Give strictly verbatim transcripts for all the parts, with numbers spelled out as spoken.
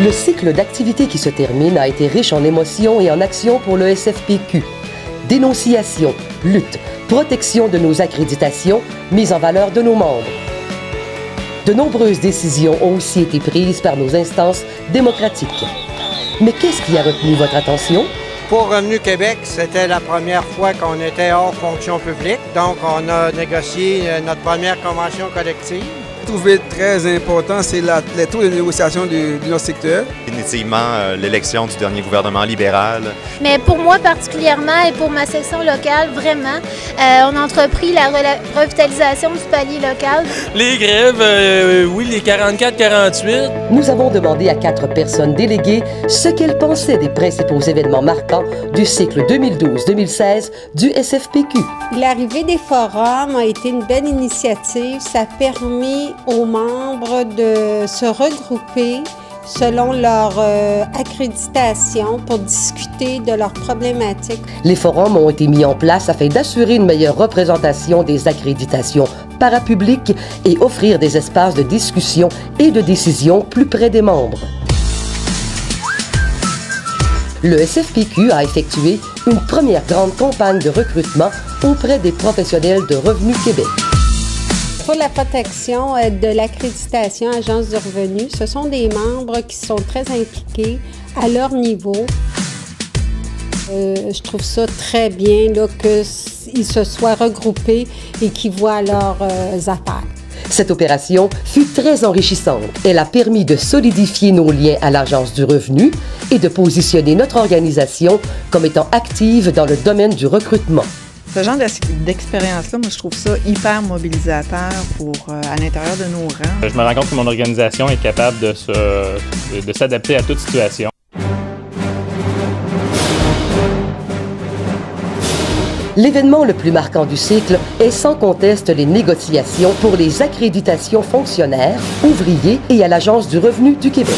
Le cycle d'activités qui se termine a été riche en émotions et en actions pour le S F P Q. Dénonciation, lutte, protection de nos accréditations, mise en valeur de nos membres. De nombreuses décisions ont aussi été prises par nos instances démocratiques. Mais qu'est-ce qui a retenu votre attention? Pour Revenu Québec, c'était la première fois qu'on était hors fonction publique, donc on a négocié notre première convention collective. Ce que j'ai trouvé très important, c'est le taux de négociation du, du notre secteur. Définitivement, euh, l'élection du dernier gouvernement libéral. Mais pour moi particulièrement et pour ma section locale, vraiment, euh, on a entrepris la revitalisation du palier local. Les grèves, euh, oui, les quarante-quatre quarante-huit. Nous avons demandé à quatre personnes déléguées ce qu'elles pensaient des principaux événements marquants du cycle deux mille douze deux mille seize du S F P Q. L'arrivée des forums a été une belle initiative. Ça a permis aux membres de se regrouper selon leur euh, accréditation pour discuter de leurs problématiques. Les forums ont été mis en place afin d'assurer une meilleure représentation des accréditations parapubliques et offrir des espaces de discussion et de décision plus près des membres. Le S F P Q a effectué une première grande campagne de recrutement auprès des professionnels de Revenu Québec. Pour la protection de l'accréditation Agence du revenu, ce sont des membres qui sont très impliqués à leur niveau. Euh, je trouve ça très bien qu'ils se soient regroupés et qu'ils voient leurs euh, affaires. Cette opération fut très enrichissante. Elle a permis de solidifier nos liens à l'Agence du revenu et de positionner notre organisation comme étant active dans le domaine du recrutement. Ce genre d'expérience-là, moi, je trouve ça hyper mobilisateur pour, euh, à l'intérieur de nos rangs. Je me rends compte que mon organisation est capable de, se, de s'adapter à toute situation. L'événement le plus marquant du cycle est sans conteste les négociations pour les accréditations fonctionnaires, ouvriers et à l'Agence du revenu du Québec.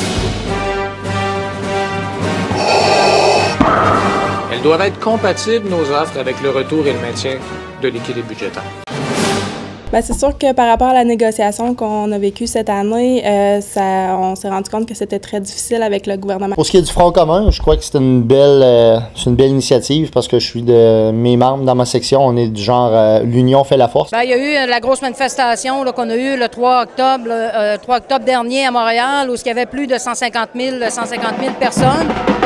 Elles doivent être compatibles, nos offres, avec le retour et le maintien de l'équilibre budgétaire. Bien, c'est sûr que par rapport à la négociation qu'on a vécue cette année, euh, ça, on s'est rendu compte que c'était très difficile avec le gouvernement. Pour ce qui est du Front commun, je crois que c'est une belle, euh, c'est une belle initiative parce que je suis de mes membres dans ma section, on est du genre euh, l'union fait la force. Bien, il y a eu la grosse manifestation là, qu'on a eue le trois octobre, euh, trois octobre dernier à Montréal, où il y avait plus de cent cinquante mille personnes.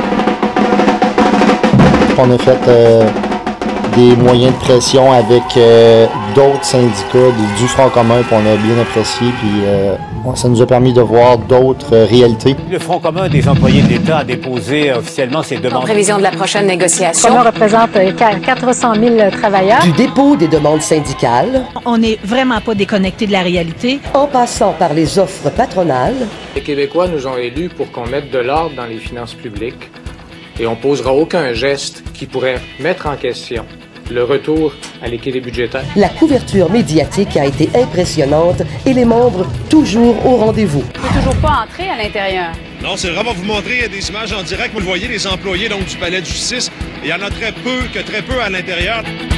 On a fait euh, des moyens de pression avec euh, d'autres syndicats du Front commun, puis on a bien apprécié, puis euh, ça nous a permis de voir d'autres euh, réalités. Le Front commun des employés de l'État a déposé officiellement ses demandes. En prévision de la prochaine négociation. On représente quatre cent mille travailleurs. Du dépôt des demandes syndicales. On n'est vraiment pas déconnecté de la réalité. En passant par les offres patronales. Les Québécois nous ont élus pour qu'on mette de l'ordre dans les finances publiques. Et on ne posera aucun geste qui pourrait mettre en question le retour à l'équilibre budgétaire. La couverture médiatique a été impressionnante et les membres toujours au rendez-vous. On ne peut toujours pas entrer à l'intérieur. Non, c'est vraiment vous montrer des images en direct. Vous le voyez, les employés donc, du palais de justice. Il y en a très peu, que très peu à l'intérieur.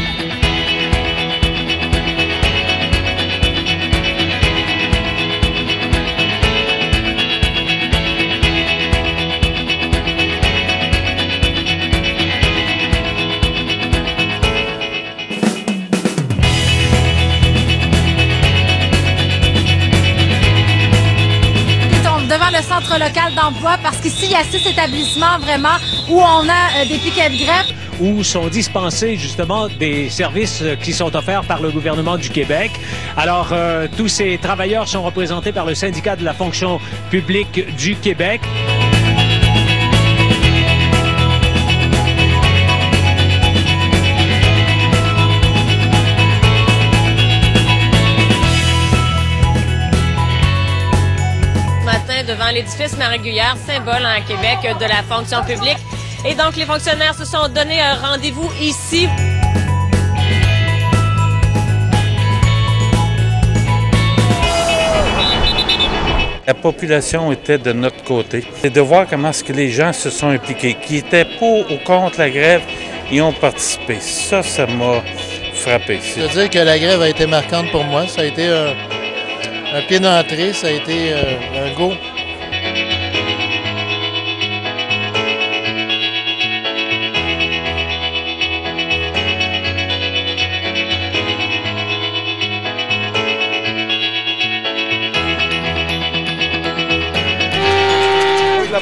Devant le centre local d'emploi, parce qu'ici, il y a six établissements vraiment où on a euh, des piquets de grève. Où sont dispensés justement des services qui sont offerts par le gouvernement du Québec. Alors, euh, tous ces travailleurs sont représentés par le syndicat de la fonction publique du Québec. Devant l'édifice Maréguillère, symbole en Québec de la fonction publique. Et donc, les fonctionnaires se sont donné un rendez-vous ici. La population était de notre côté. Et de voir comment est-ce que les gens se sont impliqués, qui étaient pour ou contre la grève, ils ont participé. Ça, ça m'a frappé. Je veux dire que la grève a été marquante pour moi. Ça a été euh, un pied d'entrée, ça a été euh, un go.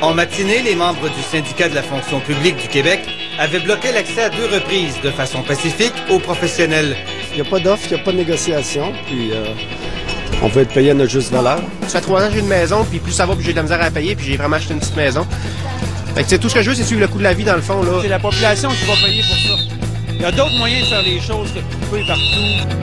En matinée, les membres du syndicat de la fonction publique du Québec avaient bloqué l'accès à deux reprises de façon pacifique aux professionnels. Il n'y a pas d'offre, il n'y a pas de négociation, puis euh, on veut être payé à notre juste valeur. Ça fait trois ans que j'ai une maison, puis plus ça va, plus j'ai de la misère à payer, puis j'ai vraiment acheté une petite maison. Fait que tout ce que je veux, c'est suivre le coût de la vie dans le fond. Là. C'est la population qui va payer pour ça. Il y a d'autres moyens de faire les choses que de couper partout.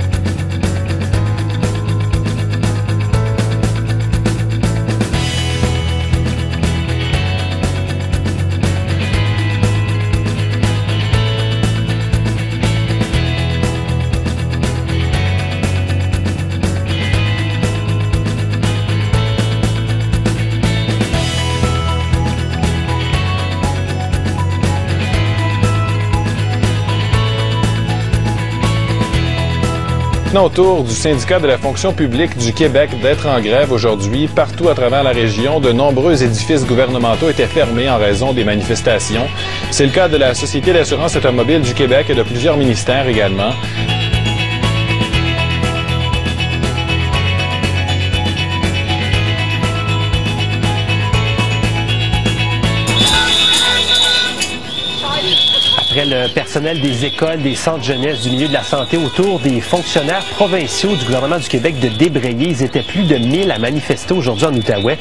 Autour du syndicat de la fonction publique du Québec d'être en grève aujourd'hui. Partout à travers la région, de nombreux édifices gouvernementaux étaient fermés en raison des manifestations. C'est le cas de la Société d'assurance automobile du Québec et de plusieurs ministères également. Après le personnel des écoles, des centres jeunesse, du milieu de la santé, autour des fonctionnaires provinciaux du gouvernement du Québec de débrayer. Ils étaient plus de mille à manifester aujourd'hui en Outaouais.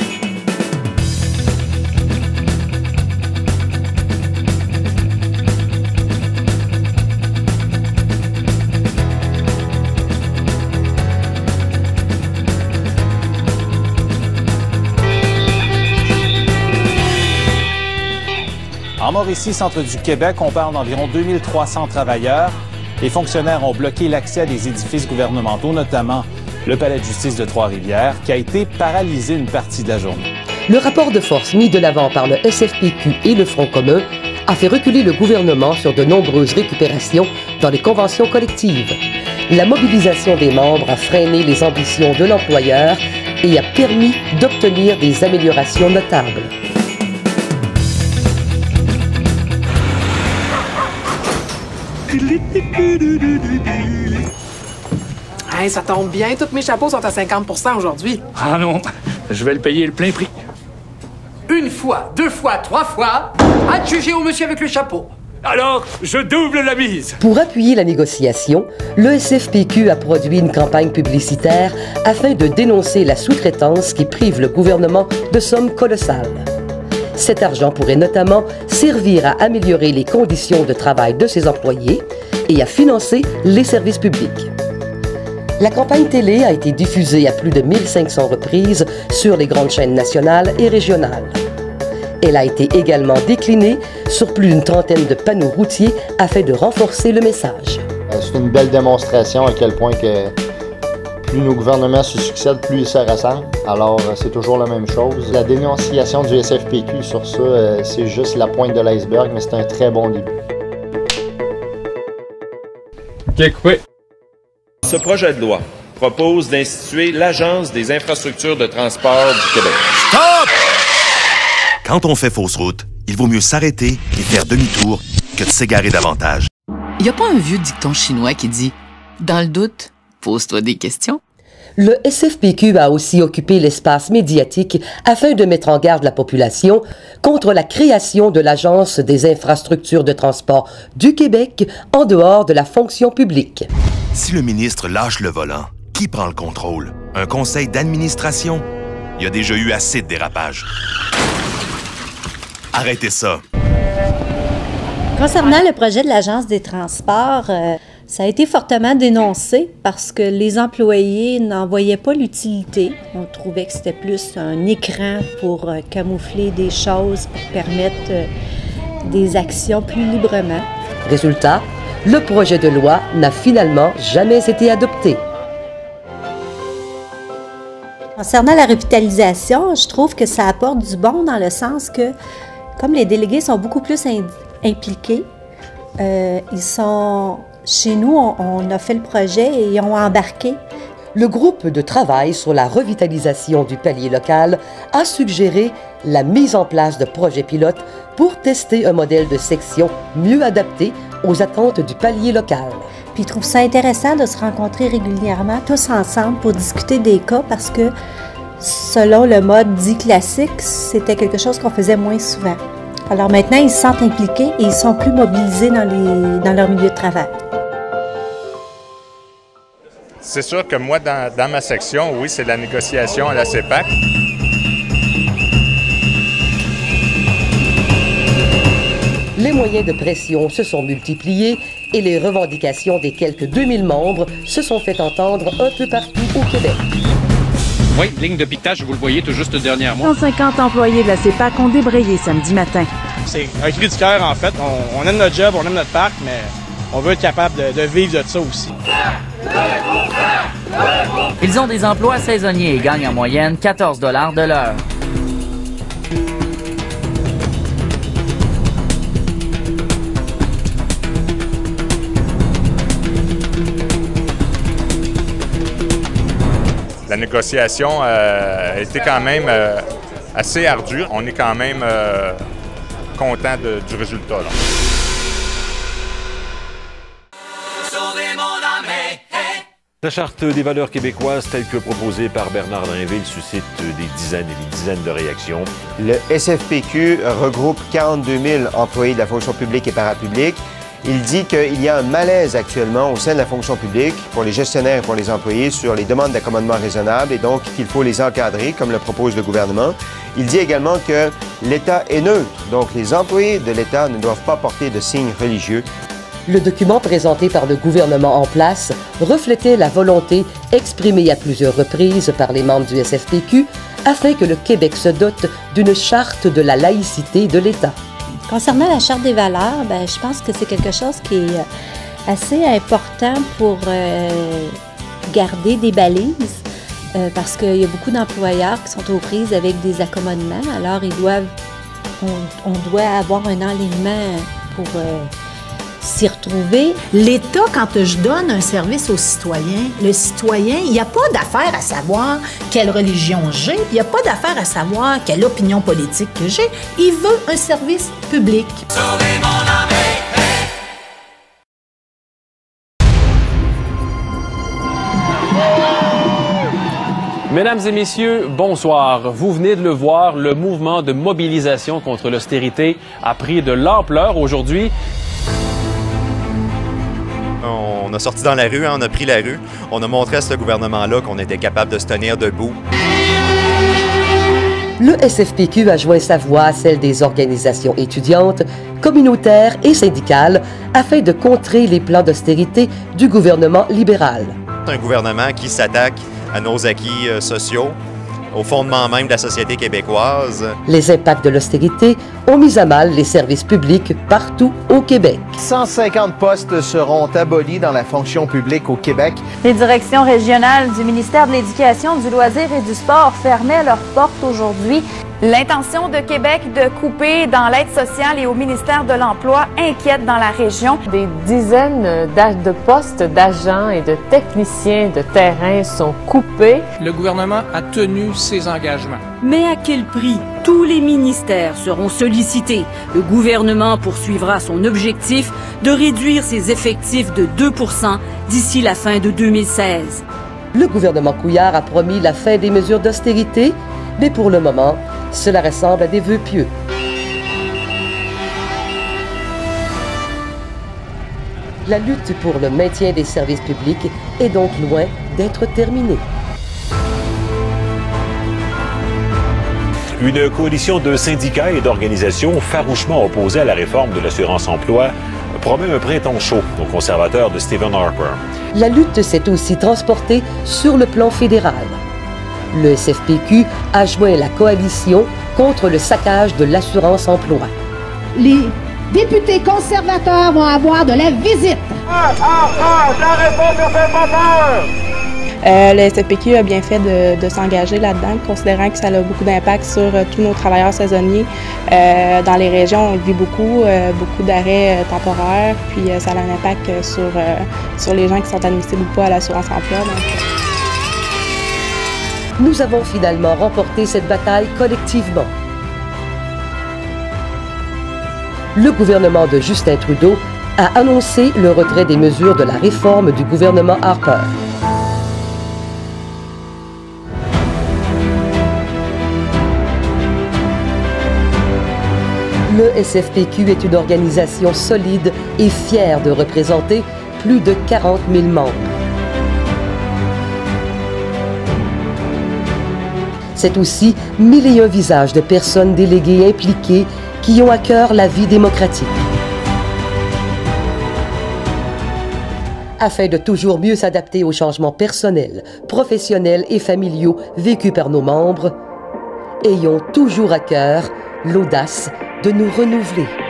En Mauricie, centre du Québec, on parle d'environ deux mille trois cents travailleurs. Les fonctionnaires ont bloqué l'accès à des édifices gouvernementaux, notamment le palais de justice de Trois-Rivières, qui a été paralysé une partie de la journée. Le rapport de force mis de l'avant par le S F P Q et le Front commun a fait reculer le gouvernement sur de nombreuses récupérations dans les conventions collectives. La mobilisation des membres a freiné les ambitions de l'employeur et a permis d'obtenir des améliorations notables. Hey, ça tombe bien, tous mes chapeaux sont à cinquante pour cent aujourd'hui. Ah non, je vais le payer le plein prix. Une fois, deux fois, trois fois, adjugé au monsieur avec le chapeau. Alors, je double la mise. Pour appuyer la négociation, le S F P Q a produit une campagne publicitaire afin de dénoncer la sous-traitance qui prive le gouvernement de sommes colossales. Cet argent pourrait notamment servir à améliorer les conditions de travail de ses employés et à financer les services publics. La campagne télé a été diffusée à plus de mille cinq cents reprises sur les grandes chaînes nationales et régionales. Elle a été également déclinée sur plus d'une trentaine de panneaux routiers afin de renforcer le message. C'est une belle démonstration à quel point que plus nos gouvernements se succèdent, plus ils se rassemblent. Alors, c'est toujours la même chose. La dénonciation du S F P Q sur ça, c'est juste la pointe de l'iceberg, mais c'est un très bon début. OK, coupé. Ce projet de loi propose d'instituer l'Agence des infrastructures de transport du Québec. Stop! Quand on fait fausse route, il vaut mieux s'arrêter et faire demi-tour que de s'égarer davantage. Il n'y a pas un vieux dicton chinois qui dit « Dans le doute, pose-toi des questions ». Le S F P Q a aussi occupé l'espace médiatique afin de mettre en garde la population contre la création de l'Agence des infrastructures de transport du Québec en dehors de la fonction publique. Si le ministre lâche le volant, qui prend le contrôle? Un conseil d'administration? Il y a déjà eu assez de dérapages. Arrêtez ça. Concernant le projet de l'Agence des transports, euh, ça a été fortement dénoncé parce que les employés n'en voyaient pas l'utilité. On trouvait que c'était plus un écran pour euh, camoufler des choses, pour permettre euh, des actions plus librement. Résultat, le projet de loi n'a finalement jamais été adopté. Concernant la revitalisation, je trouve que ça apporte du bon dans le sens que, comme les délégués sont beaucoup plus impliqués, euh, ils sont... Chez nous, on, on a fait le projet et ils ont embarqué. Le groupe de travail sur la revitalisation du palier local a suggéré la mise en place de projets pilotes pour tester un modèle de section mieux adapté aux attentes du palier local. Puis ils trouvent ça intéressant de se rencontrer régulièrement tous ensemble pour discuter des cas parce que selon le mode dit classique, c'était quelque chose qu'on faisait moins souvent. Alors maintenant, ils se sentent impliqués et ils sont plus mobilisés dans, les, dans leur milieu de travail. C'est sûr que moi, dans, dans ma section, oui, c'est la négociation à la C E P A C. Les moyens de pression se sont multipliés et les revendications des quelques deux mille membres se sont fait entendre un peu partout au Québec. Oui, ligne de piquetage, vous le voyez tout juste dernièrement. cent cinquante employés de la C E P A C ont débrayé samedi matin. C'est un cri du cœur, en fait. On, on aime notre job, on aime notre parc, mais on veut être capable de, de vivre de ça aussi. Ils ont des emplois saisonniers et gagnent en moyenne quatorze dollars de l'heure. La négociation euh, a été quand même euh, assez ardue. On est quand même euh, content de, du résultat. Là. La Charte des valeurs québécoises, telle que proposée par Bernard Drainville, suscite des dizaines et des dizaines de réactions. Le S F P Q regroupe quarante-deux mille employés de la fonction publique et parapublique. Il dit qu'il y a un malaise actuellement au sein de la fonction publique pour les gestionnaires et pour les employés sur les demandes d'accommodement raisonnable et donc qu'il faut les encadrer, comme le propose le gouvernement. Il dit également que l'État est neutre, donc les employés de l'État ne doivent pas porter de signes religieux. Le document présenté par le gouvernement en place reflétait la volonté exprimée à plusieurs reprises par les membres du S F P Q afin que le Québec se dote d'une charte de la laïcité de l'État. Concernant la Charte des valeurs, ben, je pense que c'est quelque chose qui est assez important pour euh, garder des balises euh, parce qu'il y a beaucoup d'employeurs qui sont aux prises avec des accommodements. Alors, ils doivent, on, on doit avoir un alignement pour euh, s'y retrouver. L'État, quand je donne un service aux citoyens, le citoyen, il n'y a pas d'affaire à savoir quelle religion j'ai, il n'y a pas d'affaire à savoir quelle opinion politique que j'ai. Il veut un service public. Sauvez mon âme, Mesdames et messieurs, bonsoir. Vous venez de le voir, le mouvement de mobilisation contre l'austérité a pris de l'ampleur aujourd'hui. On a sorti dans la rue, hein, on a pris la rue. On a montré à ce gouvernement-là qu'on était capable de se tenir debout. Le S F P Q a joint sa voix à celle des organisations étudiantes, communautaires et syndicales afin de contrer les plans d'austérité du gouvernement libéral. C'est un gouvernement qui s'attaque à nos acquis euh, sociaux, au fondement même de la société québécoise. Les impacts de l'austérité ont mis à mal les services publics partout au Québec. cent cinquante postes seront abolis dans la fonction publique au Québec. Les directions régionales du ministère de l'Éducation, du Loisir et du Sport fermaient leurs portes aujourd'hui. L'intention de Québec de couper dans l'aide sociale et au ministère de l'Emploi inquiète dans la région. Des dizaines de postes d'agents et de techniciens de terrain sont coupés. Le gouvernement a tenu ses engagements. Mais à quel prix? Tous les ministères seront sollicités. Le gouvernement poursuivra son objectif de réduire ses effectifs de deux pour cent d'ici la fin de deux mille seize. Le gouvernement Couillard a promis la fin des mesures d'austérité, mais pour le moment, cela ressemble à des vœux pieux. La lutte pour le maintien des services publics est donc loin d'être terminée. Une coalition de syndicats et d'organisations farouchement opposées à la réforme de l'assurance-emploi promet un printemps chaud aux conservateurs de Stephen Harper. La lutte s'est aussi transportée sur le plan fédéral. Le S F P Q a joint la coalition contre le saccage de l'assurance-emploi. Les députés conservateurs vont avoir de la visite. Ah, ah, ah, la réforme ne fait pas peur! Euh, le S F P Q a bien fait de, de s'engager là-dedans, considérant que ça a beaucoup d'impact sur euh, tous nos travailleurs saisonniers. Euh, dans les régions, on le vit beaucoup, euh, beaucoup d'arrêts euh, temporaires, puis euh, ça a un impact euh, sur, euh, sur les gens qui sont admissibles ou pas à l'assurance-emploi. Nous avons finalement remporté cette bataille collectivement. Le gouvernement de Justin Trudeau a annoncé le retrait des mesures de la réforme du gouvernement Harper. le S F P Q est une organisation solide et fière de représenter plus de quarante mille membres. C'est aussi mille et un visages de personnes déléguées impliquées qui ont à cœur la vie démocratique. Afin de toujours mieux s'adapter aux changements personnels, professionnels et familiaux vécus par nos membres, ayons toujours à cœur l'audace de nous renouveler.